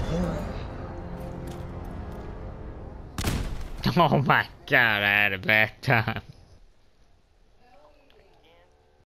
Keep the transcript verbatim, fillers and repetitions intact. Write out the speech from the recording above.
Oh my god, I had a bad time.